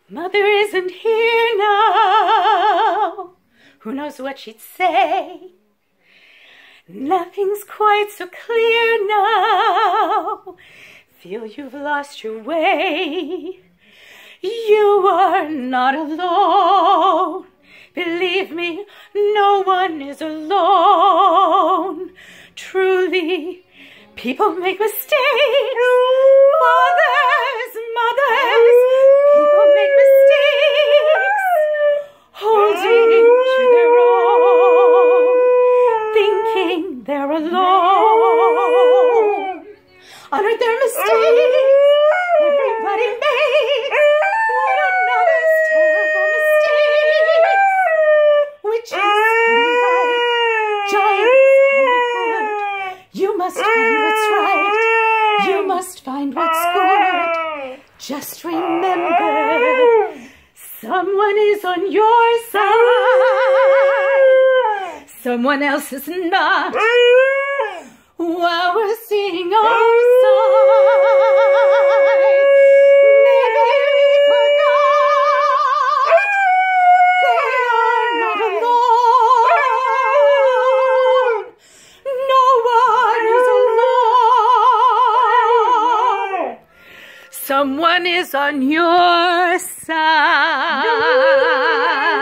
Mother isn't here now. Who knows what she'd say? Nothing's quite so clear now. Feel you've lost your way. You are not alone. Believe me, no one is alone. Truly, people make mistakes. Mothers, people make mistakes. Holding to their own, thinking they're alone. Honor their mistakes. Everybody makes one another's terrible mistakes. Witches can be right, giants can be good. You must find what's right. You must find what's good. Just remember, someone is on your side. Someone else is not. While we're seeing our side, maybe we forgot they are not alone. No one is alone. Someone is on your side.